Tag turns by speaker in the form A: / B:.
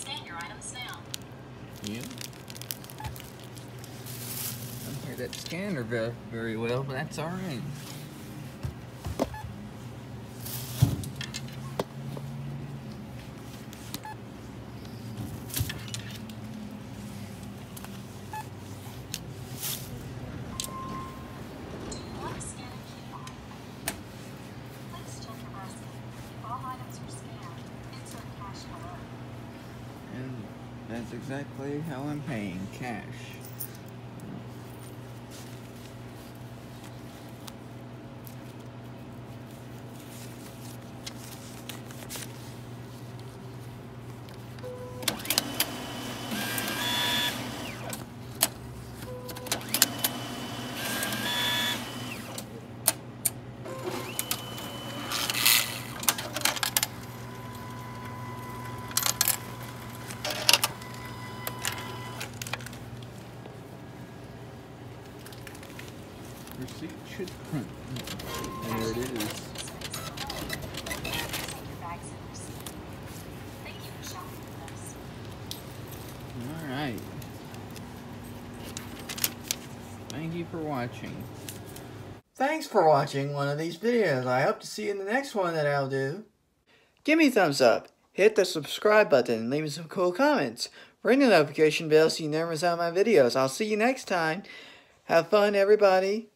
A: Scan your items now.
B: Yeah. I don't hear that scanner very well, but that's alright. And that's exactly how I'm paying, cash. Receipt should print. There it is. Alright. Thank you for watching.
C: Thanks for watching one of these videos. I hope to see you in the next one that I'll do. Give me a thumbs up, hit the subscribe button, and leave me some cool comments. Ring the notification bell so you never miss out on my videos. I'll see you next time. Have fun, everybody.